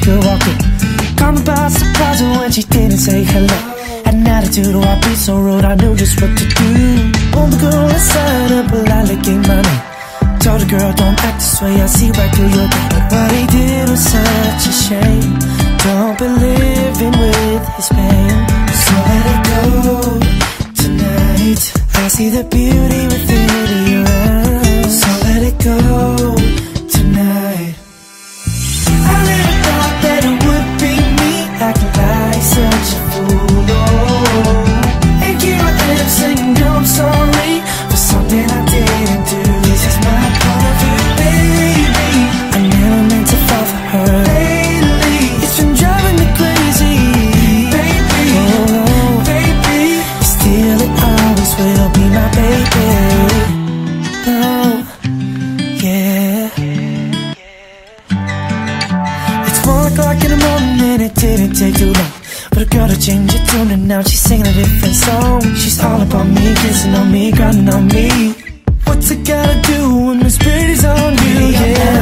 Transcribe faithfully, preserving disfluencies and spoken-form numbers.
could walk in. Caught me by surprise when she didn't say hello. Had an attitude, oh, I'd be so rude, I knew just what to do. Pulled the girl aside and politely gave my name. Told the girl, don't act this way, I see right through your game. But what he did was such a shame. Don't be living with his pain. So let it go tonight. I see the beauty within your eyes. So let it go tonight. I never thought that it would be me, acting like such a fool. Oh, and here I am saying I'm sorry for something I didn't do. This is my point of view, baby. I never meant to fall for her. Lately, it's been driving me crazy, baby. Oh, baby, still it always will be my baby. Oh, yeah. It's four o'clock in the morning and it didn't take too long for the girl to change her tune, and now she's singing a different song. She's all up on me, kissing on me, grinding on me. What's it gotta do when this pretty's on you, yeah?